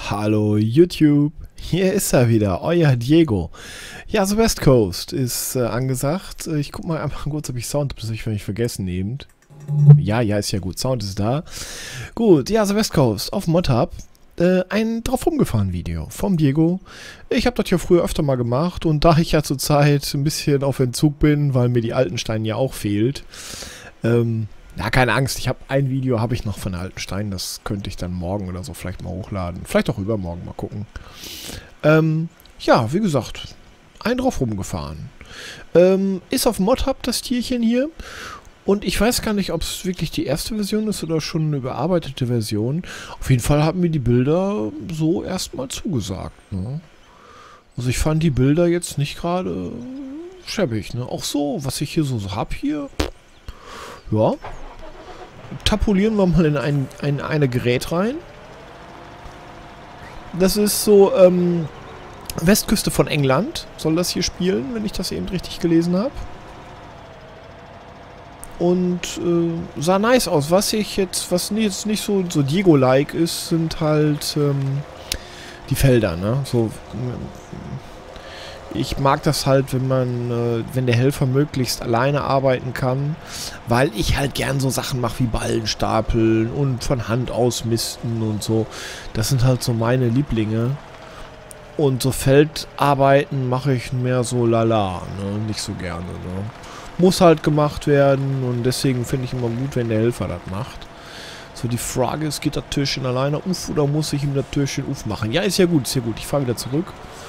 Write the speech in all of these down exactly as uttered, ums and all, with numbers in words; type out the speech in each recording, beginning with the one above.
Hallo YouTube, hier ist er wieder, euer Diego. Ja, The West Coast ist äh, angesagt. Ich guck mal einfach kurz, ob ich Sound habe, das habe ich nicht vergessen eben. Ja, ja, ist ja gut, Sound ist da. Gut, ja, The West Coast auf ModHub. Äh, ein drauf rumgefahren Video vom Diego. Ich habe das ja früher öfter mal gemacht und da ich ja zurzeit ein bisschen auf Entzug bin, weil mir die Altenstein ja auch fehlt, ähm, ja, keine Angst, ich habe ein Video habe ich noch von Altenstein, das könnte ich dann morgen oder so vielleicht mal hochladen. Vielleicht auch übermorgen, mal gucken. Ähm, ja, wie gesagt, ein drauf rumgefahren. Ähm, ist auf ModHub das Tierchen hier. Und ich weiß gar nicht, ob es wirklich die erste Version ist oder schon eine überarbeitete Version. Auf jeden Fall haben mir die Bilder so erstmal zugesagt. Ne? Also ich fand die Bilder jetzt nicht gerade schäbig. Ne? Auch so, was ich hier so, so habe hier. Ja. Tapulieren wir mal in ein, ein eine Gerät rein. Das ist so, ähm, Westküste von England soll das hier spielen, wenn ich das eben richtig gelesen habe. Und äh, sah nice aus. Was ich jetzt, was jetzt nicht so, so Diego-like ist, sind halt ähm, die Felder, ne? So, ich mag das halt, wenn man, äh, wenn der Helfer möglichst alleine arbeiten kann, weil ich halt gern so Sachen mache wie Ballen stapeln und von Hand ausmisten und so. Das sind halt so meine Lieblinge. Und so Feldarbeiten mache ich mehr so lala, ne? Nicht so gerne, ne? Muss halt gemacht werden und deswegen finde ich immer gut, wenn der Helfer das macht. So, die Frage ist, geht das Türchen alleine auf oder muss ich ihm das Türchen aufmachen? Ja, ist ja gut, ist ja gut. Ich fahre wieder zurück.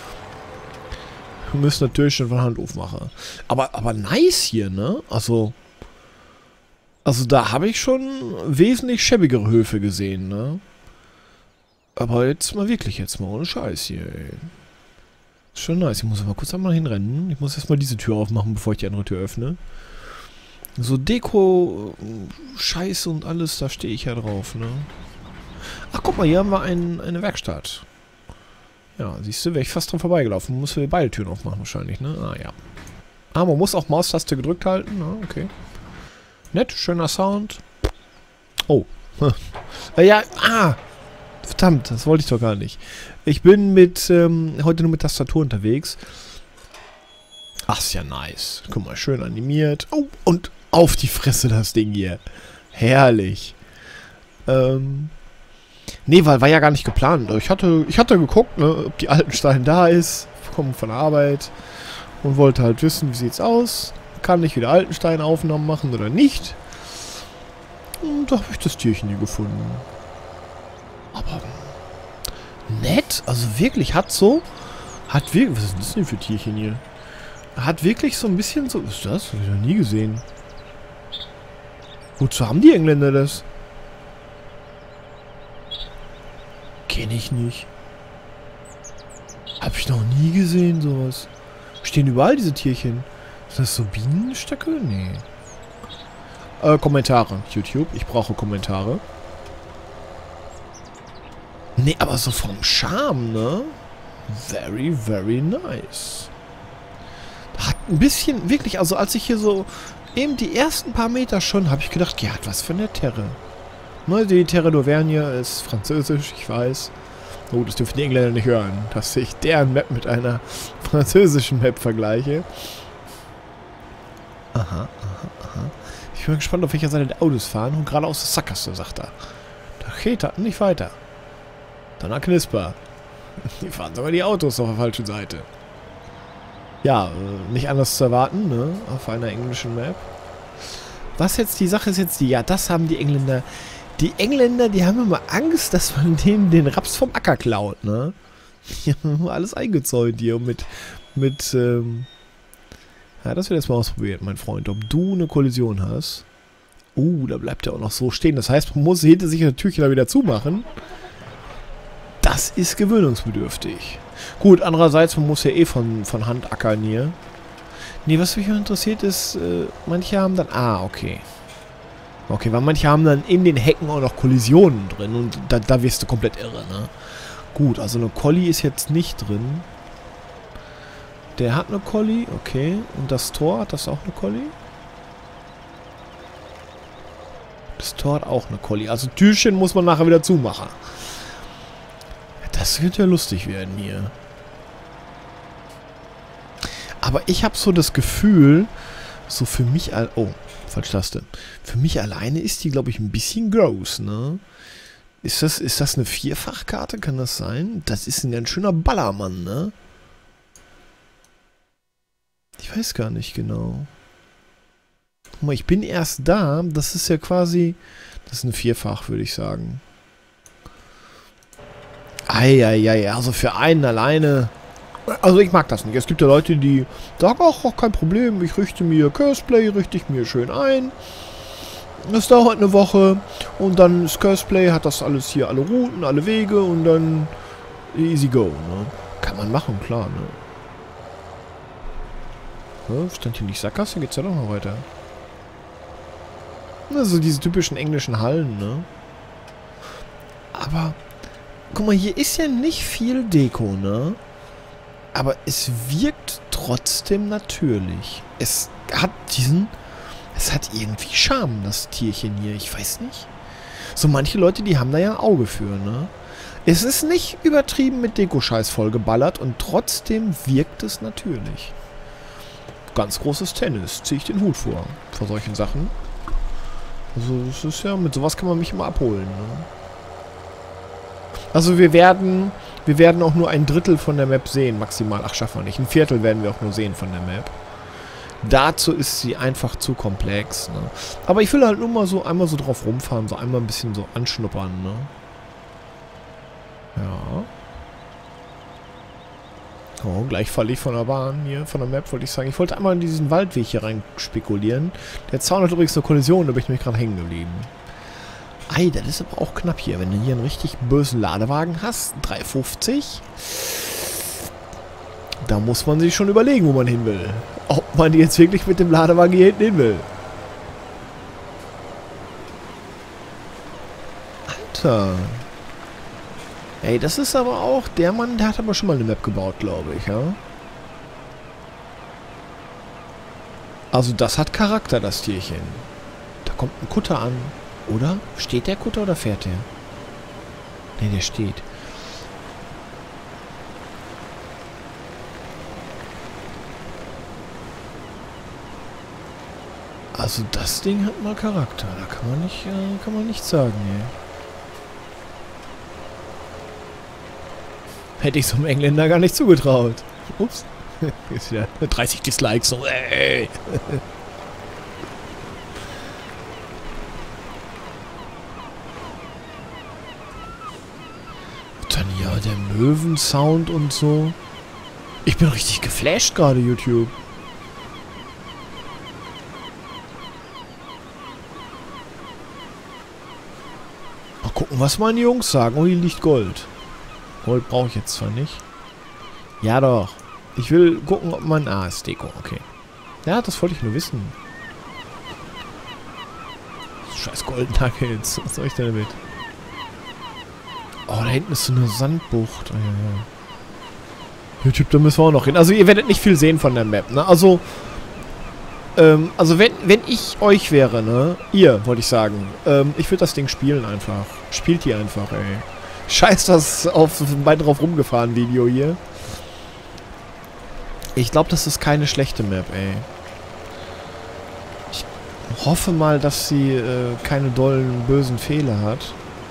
Wir müssen das Türchen von Hand aufmachen. Aber, aber nice hier, ne? Also, also da habe ich schon wesentlich schäbigere Höfe gesehen, ne? Aber jetzt mal wirklich, jetzt mal ohne Scheiß hier, ey. Ist schon nice. Ich muss aber kurz einmal hinrennen. Ich muss erstmal diese Tür aufmachen, bevor ich die andere Tür öffne. So Deko, Scheiß und alles, da stehe ich ja drauf, ne? Ach, guck mal, hier haben wir ein, eine Werkstatt. Ja, siehst du, wäre ich fast dran vorbeigelaufen. Man muss für beide Türen aufmachen wahrscheinlich, ne? Ah, ja. Ah, man muss auch Maustaste gedrückt halten. Ah, okay. Nett, schöner Sound. Oh. äh, ja, ah. Verdammt, das wollte ich doch gar nicht. Ich bin mit, ähm, heute nur mit Tastatur unterwegs. Ach, ist ja nice. Guck mal, schön animiert. Oh, und auf die Fresse das Ding hier. Herrlich. Ähm, nee, weil war ja gar nicht geplant. Ich hatte, ich hatte geguckt, ne, ob die Altenstein da ist. Kommen von der Arbeit. Und wollte halt wissen, wie sieht's aus. Kann ich wieder Altenstein-Aufnahmen machen oder nicht? Und da habe ich das Tierchen hier gefunden. Aber nett, also wirklich, hat so, hat wirklich, was ist das denn für Tierchen hier? Hat wirklich so ein bisschen so, was ist das? Hab ich noch nie gesehen. Wozu haben die Engländer das? Kenne ich nicht. Hab ich noch nie gesehen, sowas. Stehen überall diese Tierchen. Sind das so Bienenstöcke? Nee. Äh, Kommentare, YouTube. Ich brauche Kommentare. Nee, aber so vom Charme, ne? Very, very nice. Hat ein bisschen, wirklich, also als ich hier so eben die ersten paar Meter schon, habe ich gedacht, ja, was für eine Terre. Ne, die Terre d'Auvergne ist französisch, ich weiß. Oh, das dürfen die Engländer nicht hören, dass ich deren Map mit einer französischen Map vergleiche. Aha, aha, aha. Ich bin gespannt, auf welcher Seite die Autos fahren und geradeaus das Sackgasse, sagt er. Da geht das nicht weiter. Dann Knisper. Die fahren sogar die Autos auf der falschen Seite. Ja, äh, nicht anders zu erwarten, ne? Auf einer englischen Map. Was jetzt die Sache ist jetzt die, ja, das haben die Engländer. Die Engländer, die haben immer Angst, dass man denen den Raps vom Acker klaut, ne? Die haben immer alles eingezäunt hier mit, mit, ähm... ja, das wird jetzt mal ausprobiert, mein Freund. Ob du eine Kollision hast. Uh, da bleibt er auch noch so stehen. Das heißt, man muss hinter sich das Türchen da wieder zumachen. Das ist gewöhnungsbedürftig. Gut, andererseits, man muss ja eh von, von Hand ackern hier. Nee, was mich interessiert ist, äh, manche haben dann... Ah, okay. Okay, weil manche haben dann in den Hecken auch noch Kollisionen drin und da, da wirst du komplett irre, ne? Gut, also eine Collie ist jetzt nicht drin. Der hat eine Collie, okay. Und das Tor, hat das auch eine Collie? Das Tor hat auch eine Collie. Also Türchen muss man nachher wieder zumachen. Das könnte ja lustig werden hier. Aber ich habe so das Gefühl, so für mich... Al oh, falsche Taste. Für mich alleine ist die, glaube ich, ein bisschen groß, ne? Ist das, ist das eine Vierfachkarte? Kann das sein? Das ist ein ganz schöner Ballermann, ne? Ich weiß gar nicht genau. Guck mal, ich bin erst da. Das ist ja quasi... Das ist ein Vierfach, würde ich sagen. Eieiei, also für einen alleine... Also ich mag das nicht. Es gibt ja Leute, die sagen, ach, auch kein Problem, ich richte mir Curseplay, richte ich mir schön ein. Das dauert eine Woche und dann ist Curseplay, hat das alles hier, alle Routen, alle Wege und dann easy go, ne? Kann man machen, klar, ne? Ja, stand hier nicht Sackgasse, geht's ja doch noch weiter. Also diese typischen englischen Hallen, ne? Aber, guck mal, hier ist ja nicht viel Deko, ne? Aber es wirkt trotzdem natürlich. Es hat diesen... Es hat irgendwie Charme, das Tierchen hier. Ich weiß nicht. So manche Leute, die haben da ja ein Auge für, ne? Es ist nicht übertrieben mit Deko-Scheiß vollgeballert und trotzdem wirkt es natürlich. Ganz großes Tennis. Ziehe ich den Hut vor. Vor solchen Sachen. Also, es ist ja... Mit sowas kann man mich immer abholen, ne? Also, wir werden... Wir werden auch nur ein Drittel von der Map sehen, maximal. Ach, schaffen wir nicht. Ein Viertel werden wir auch nur sehen von der Map. Dazu ist sie einfach zu komplex, ne? Aber ich will halt nur mal so einmal so drauf rumfahren, so einmal ein bisschen so anschnuppern, ne? Ja. Oh, gleich falle ich von der Bahn hier, von der Map, wollte ich sagen. Ich wollte einmal in diesen Waldweg hier rein spekulieren. Der Zaun hat übrigens eine Kollision, da bin ich nämlich gerade hängen geblieben. Ei, das ist aber auch knapp hier. Wenn du hier einen richtig bösen Ladewagen hast, drei fünfzig, da muss man sich schon überlegen, wo man hin will. Ob man jetzt wirklich mit dem Ladewagen hier hinten hin will. Alter. Ey, das ist aber auch der Mann, der hat aber schon mal eine Map gebaut, glaube ich, ja? Also das hat Charakter, das Tierchen. Da kommt ein Kutter an. Oder? Steht der Kutter oder fährt der? Ne, der steht. Also das Ding hat mal Charakter. Da kann man nicht, äh, kann man nichts sagen, ey. Hätte ich so einem Engländer gar nicht zugetraut. Ups. Ist wieder dreißig Dislikes. So, ey. Ja, der Möwensound und so. Ich bin richtig geflasht gerade, YouTube. Mal gucken, was meine Jungs sagen. Oh, hier liegt Gold. Gold brauche ich jetzt zwar nicht. Ja doch. Ich will gucken, ob man... Ah, ist Deko, okay. Ja, das wollte ich nur wissen. Scheiß Goldnuggets. Was soll ich denn damit? Oh, da hinten ist so eine Sandbucht. Oh, ja, ja. YouTube, da müssen wir auch noch hin. Also ihr werdet nicht viel sehen von der Map, ne? Also, ähm, also wenn, wenn ich euch wäre, ne? Ihr, wollte ich sagen. Ähm, ich würde das Ding spielen einfach. Spielt die einfach, ey. Scheiß das auf mein drauf rumgefahren Video hier. Ich glaube, das ist keine schlechte Map, ey. Ich hoffe mal, dass sie äh, keine dollen, bösen Fehler hat.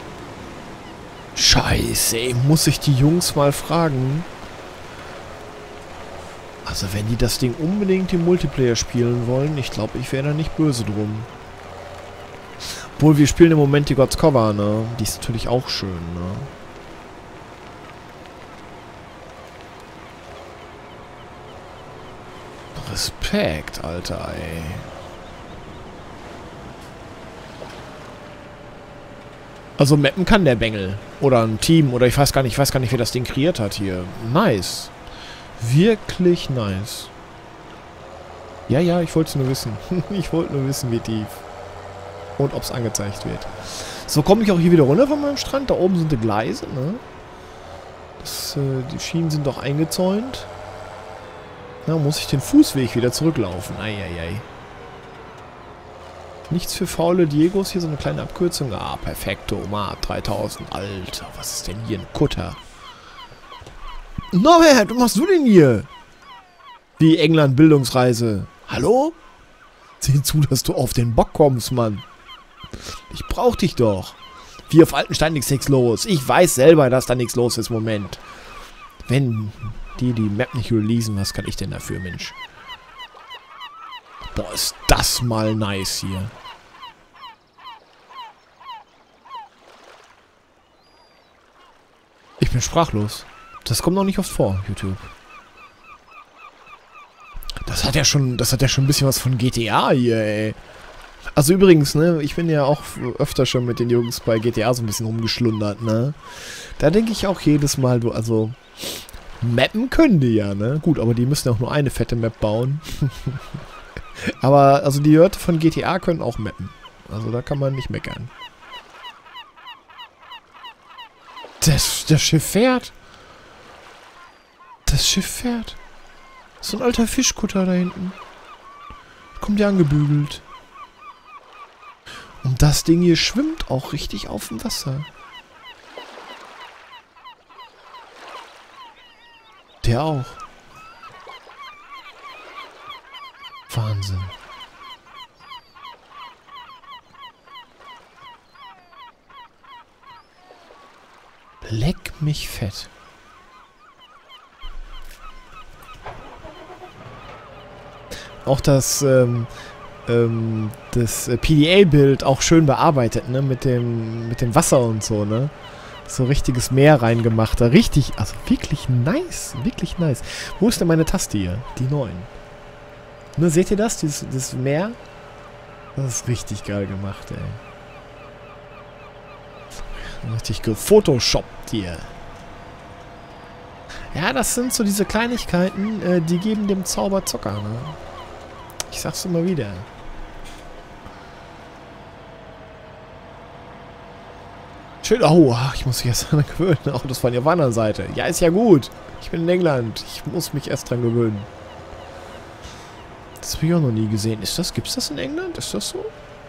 Scheiße, ey, muss ich die Jungs mal fragen. Also wenn die das Ding unbedingt im Multiplayer spielen wollen, ich glaube, ich wäre da nicht böse drum. Obwohl, wir spielen im Moment die God's Cover, ne? Die ist natürlich auch schön, ne? Respekt, Alter, ey. Also mappen kann der Bengel. Oder ein Team. Oder ich weiß gar nicht, ich weiß gar nicht, wer das Ding kreiert hat hier. Nice. Wirklich nice. Ja, ja, ich wollte es nur wissen. Ich wollte nur wissen, wie tief. Und ob es angezeigt wird. So komme ich auch hier wieder runter von meinem Strand. Da oben sind die Gleise, ne? Das, äh, die Schienen sind doch eingezäunt. Na, muss ich den Fußweg wieder zurücklaufen. Eieiei. Nichts für faule Diegos. Hier so eine kleine Abkürzung. Ah, perfekto. Oma dreitausend. Alter, was ist denn hier? Ein Kutter. Norbert, was machst du denn hier? Wie England Bildungsreise. Hallo? Sieh zu, dass du auf den Bock kommst, Mann. Ich brauch dich doch. Wie auf Altenstein nichts nichts los. Ich weiß selber, dass da nichts los ist, Moment. Wenn die die Map nicht releasen, was kann ich denn dafür, Mensch? Boah, ist das mal nice hier. Ich bin sprachlos. Das kommt noch nicht oft vor, YouTube. Das hat ja schon, das hat ja schon ein bisschen was von G T A hier, ey. Also übrigens, ne, ich bin ja auch öfter schon mit den Jungs bei G T A so ein bisschen rumgeschlundert, ne. Da denke ich auch jedes Mal, du, also, mappen können die ja, ne. Gut, aber die müssen ja auch nur eine fette Map bauen. Aber, also die Leute von G T A können auch mappen. Also da kann man nicht meckern. Das, das Schiff fährt. Das Schiff fährt. So ein alter Fischkutter da hinten. Kommt ja angebügelt. Und das Ding hier schwimmt auch richtig auf dem Wasser. Der auch. Wahnsinn. Leck mich fett. Auch das, ähm, ähm, das P D A-Bild auch schön bearbeitet, ne? Mit dem, mit dem Wasser und so, ne? So richtiges Meer reingemacht. Da richtig, also wirklich nice. Wirklich nice. Wo ist denn meine Taste hier? Die neun. Ne, seht ihr das? Dieses, dieses Meer? Das ist richtig geil gemacht, ey. Richtig gefotoshoppt hier. Ja, das sind so diese Kleinigkeiten, äh, die geben dem Zauber Zucker, ne? Ich sag's immer wieder. Schön, oh, ich muss mich erst dran gewöhnen. Auch das von der anderen Seite. Ja, ist ja gut. Ich bin in England. Ich muss mich erst dran gewöhnen. Das habe ich auch noch nie gesehen. Ist das, gibt's das in England? Ist das so?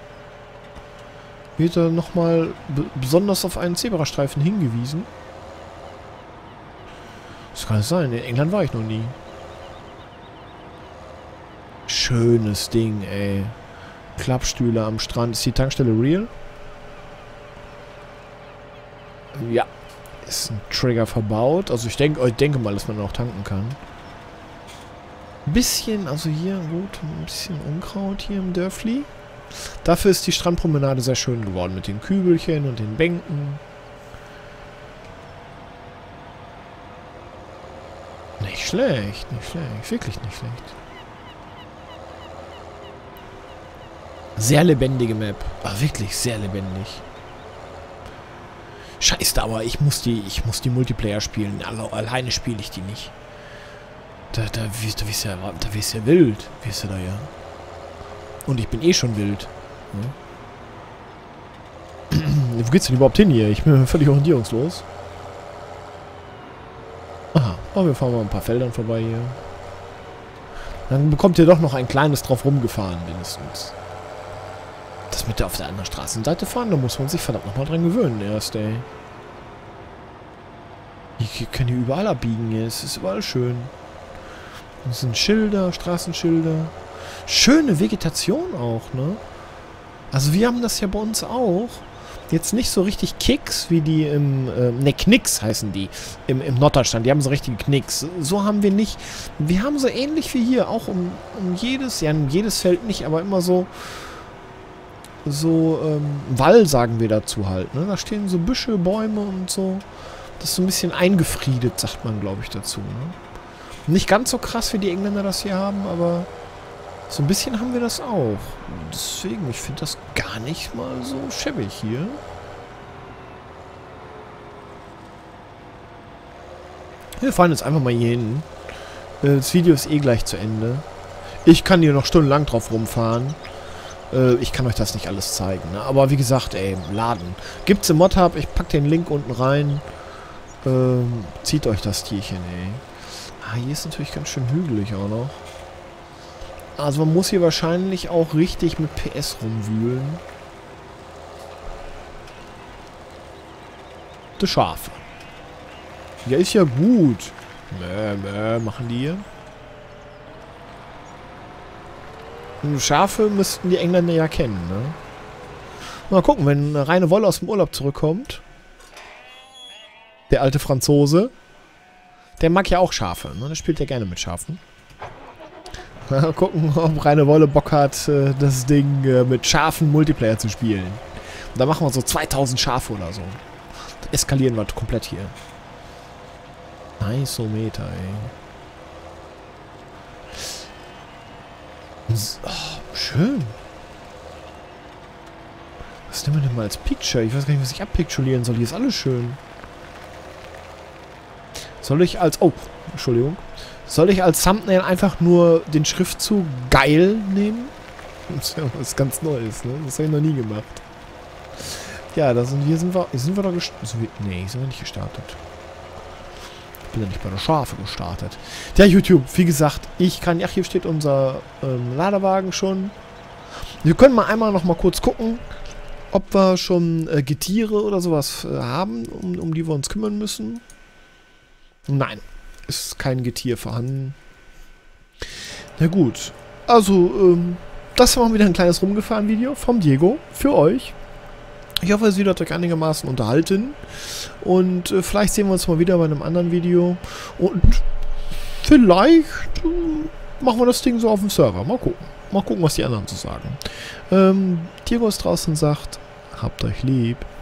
Wird da nochmal besonders auf einen Zebrastreifen hingewiesen? Das kann es sein. In England war ich noch nie. Schönes Ding, ey. Klappstühle am Strand. Ist die Tankstelle real? Ja. Ist ein Trigger verbaut. Also ich denke, ich denke mal, dass man auch tanken kann. Ein bisschen, also hier, gut, ein bisschen Unkraut hier im Dörfli. Dafür ist die Strandpromenade sehr schön geworden. Mit den Kübelchen und den Bänken. Nicht schlecht, nicht schlecht. Wirklich nicht schlecht. Sehr lebendige Map. Aber wirklich sehr lebendig. Scheiße, aber ich muss die, ich muss die Multiplayer spielen. Alle, alleine spiele ich die nicht. Da, da, da wirst du ja, da wirst du ja wild. Wirst du da ja. Und ich bin eh schon wild. Ja. Wo geht's denn überhaupt hin hier? Ich bin völlig orientierungslos. Aha, oh, wir fahren mal ein paar Feldern vorbei hier. Dann bekommt ihr doch noch ein kleines drauf rumgefahren, mindestens. Das mit der auf der anderen Straßenseite fahren, da muss man sich verdammt nochmal dran gewöhnen erst, ey. Hier können hier überall abbiegen hier. Es ist überall schön. Das sind Schilder, Straßenschilder. Schöne Vegetation auch, ne? Also wir haben das ja bei uns auch. Jetzt nicht so richtig Kicks, wie die im, äh, ne, Knicks heißen die, im, im Norddeutschland. Die haben so richtige Knicks. So haben wir nicht. Wir haben so ähnlich wie hier, auch um, um jedes, ja, um jedes Feld nicht, aber immer so, so, ähm, Wall sagen wir dazu halt, ne? Da stehen so Büsche, Bäume und so. Das ist so ein bisschen eingefriedet, sagt man, glaube ich, dazu, ne? Nicht ganz so krass, wie die Engländer das hier haben, aber so ein bisschen haben wir das auch. Deswegen, ich finde das gar nicht mal so schäbig hier. Wir fahren jetzt einfach mal hier hin. Das Video ist eh gleich zu Ende. Ich kann hier noch stundenlang drauf rumfahren. Ich kann euch das nicht alles zeigen, ne? Aber wie gesagt, ey, laden. Gibt's im Mod-Hub, ich pack den Link unten rein. Ähm, zieht euch das Tierchen, ey. Ah, hier ist natürlich ganz schön hügelig auch noch. Also man muss hier wahrscheinlich auch richtig mit P S rumwühlen. Die Schafe. Ja, ist ja gut. Mö, mö, machen die hier. Und Schafe müssten die Engländer ja kennen, ne? Mal gucken, wenn Reine Wolle aus dem Urlaub zurückkommt. Der alte Franzose. Der mag ja auch Schafe, ne? Der spielt ja gerne mit Schafen. Mal gucken, ob Reine Wolle Bock hat, das Ding mit Schafen Multiplayer zu spielen. Und da machen wir so zweitausend Schafe oder so. Da eskalieren wir komplett hier. Nice Meter, ey. Oh, schön. Was nehmen wir denn mal als Picture? Ich weiß gar nicht, was ich abpictulieren soll. Hier ist alles schön. Soll ich als... Oh, Entschuldigung. Soll ich als Thumbnail einfach nur den Schriftzug geil nehmen? Das ist ja was ganz Neues, ne? Das habe ich noch nie gemacht. Ja, da sind, hier sind wir... Hier sind wir doch gestartet. Nee, hier sind wir nicht gestartet. Ich bin ja nicht bei der Schafe gestartet. Ja, YouTube, wie gesagt, ich kann... Ach, hier steht unser ähm, Ladewagen schon. Wir können mal einmal noch mal kurz gucken, ob wir schon äh, Getiere oder sowas äh, haben, um, um die wir uns kümmern müssen. Nein, ist kein Getier vorhanden. Na gut, also, ähm, das war mal wieder ein kleines Rumgefahren-Video vom Diego für euch. Ich hoffe, es wird euch einigermaßen unterhalten. Und äh, vielleicht sehen wir uns mal wieder bei einem anderen Video. Und vielleicht äh, machen wir das Ding so auf dem Server. Mal gucken. Mal gucken, was die anderen so sagen. Ähm, Diego ist draußen sagt, habt euch lieb.